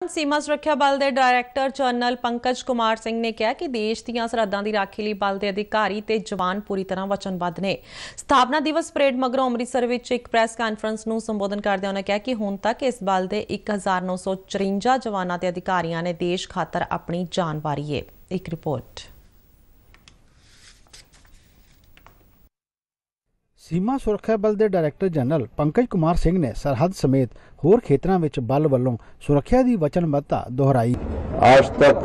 सीमा सुरक्षा बल के डायरैक्टर जनरल पंकज कुमार सिंह ने कहा कि देश ਦੀਆਂ सरहदां ਦੀ राखी ਲਈ बल के अधिकारी ते जवान पूरी तरह वचनबद्ध ने। स्थापना दिवस परेड मगरों अमृतसर विच एक प्रैस कानफ्रेंस ਨੂੰ संबोधन करदे उन्होंने कहा कि हुण तक इस बल के 1954 जवानों के अधिकारियों ने देश खातर अपनी जान वारी है। एक रिपोर्ट। सीमा सुरक्षा बल के डायरैक्टर जनरल पंकज कुमार सिंह ने सरहद समेत होर खेतरां विच बल वल्लों सुरक्षा की वचनबद्धता दोहराई। आज तक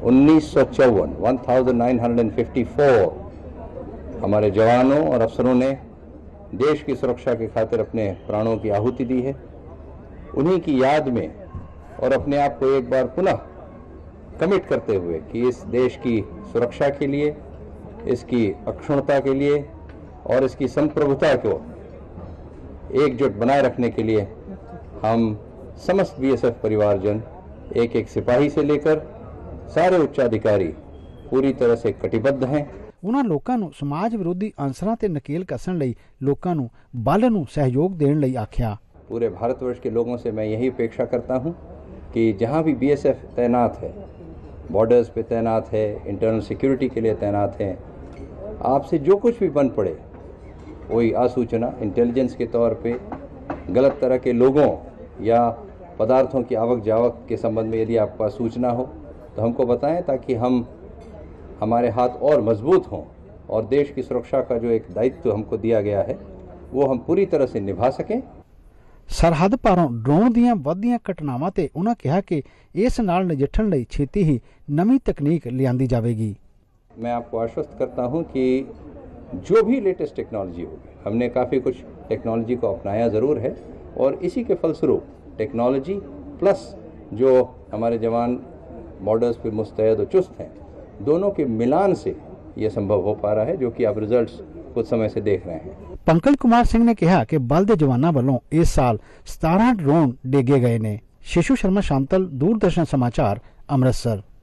1954 हमारे जवानों और अफसरों ने देश की सुरक्षा की खातिर अपने प्राणों की आहुति दी है। उन्हीं की याद में और अपने आप को एक बार पुनः कमिट करते हुए कि इस देश की सुरक्षा के लिए, इसकी अक्षुण्णता के लिए और इसकी संप्रभुता को एकजुट बनाए रखने के लिए हम समस्त बीएसएफ परिवारजन एक एक सिपाही से लेकर सारे उच्चाधिकारी पूरी तरह से कटिबद्ध हैं। उन्होंने लोगों को समाज विरोधी अंसरां ते नकेल कसण लई लोगों को बल नूं सहयोग देण लई आख्या। पूरे भारतवर्ष के लोगों से मैं यही अपेक्षा करता हूं कि जहां भी बीएसएफ तैनात है, बॉर्डर्स पे तैनात है, इंटरनल सिक्योरिटी के लिए तैनात है, आपसे जो कुछ भी बन पड़े वही आसूचना इंटेलिजेंस के तौर पे गलत तरह के लोगों या पदार्थों की आवक जावक के संबंध में यदि आपके पास सूचना हो तो हमको बताएं, ताकि हमारे हाथ और मजबूत हों और देश की सुरक्षा का जो एक दायित्व हमको दिया गया है वो हम पूरी तरह से निभा सकें। सरहद पारों ड्रोन दीयां वधियां घटनावां ते उन्होंने कहा कि इस नाल नजिठण लई छेती ही नवी तकनीक लियांदी जावेगी। मैं आपको आश्वस्त करता हूं कि जो भी लेटेस्ट टेक्नोलॉजी होगी, हमने काफ़ी कुछ टेक्नोलॉजी को अपनाया ज़रूर है और इसी के फलस्वरूप टेक्नोलॉजी प्लस जो हमारे जवान बॉर्डर्स पे मुस्तैद और चुस्त हैं, दोनों के मिलान से ये संभव हो पा रहा है, जो कि आप रिजल्ट्स कुछ समय से देख रहे हैं। पंकज कुमार सिंह ने कहा कि बल के जवानों वालों इस साल 17 ड्रोन डेगे गए ने। शिशु शर्मा शांतल, दूरदर्शन समाचार, अमृतसर।